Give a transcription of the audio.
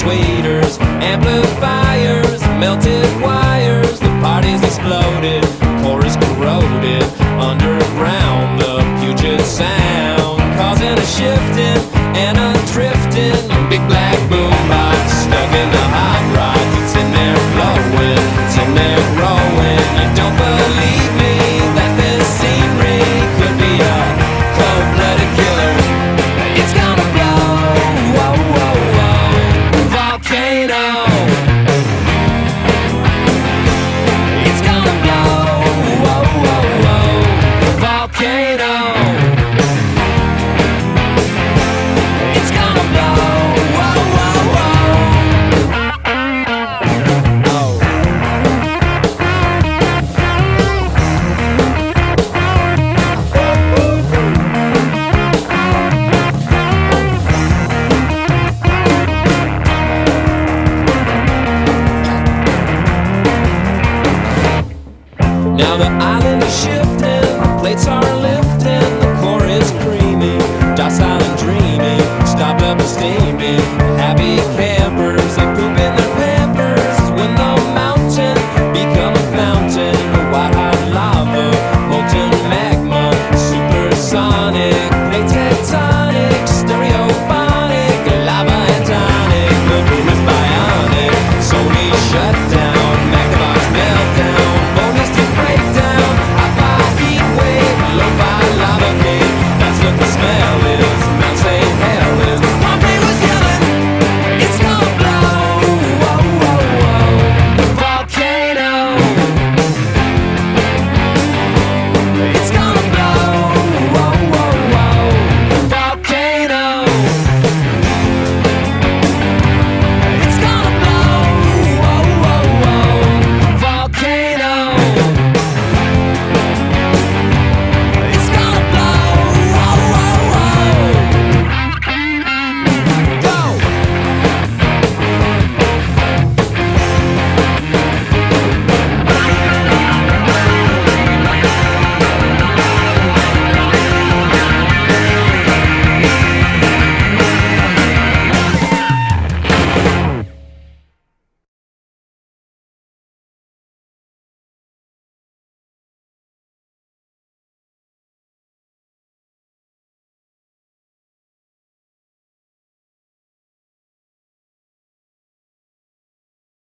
tweeters, amplifiers, melted wires. The party's exploded, core is corroded. Underground, the Puget Sound, causing a shifting and a drifting. Big black boombox stuck in the hot rods. It's in there flowing, it's in there growing. You don't believe me that this scenery could be a cold-blooded killer. It's gonna blow, whoa, whoa, whoa, volcano. It's gonna blow, whoa, whoa, whoa, volcano. It's gonna blow, whoa, whoa, whoa. Oh. Now the island is shifting, plates are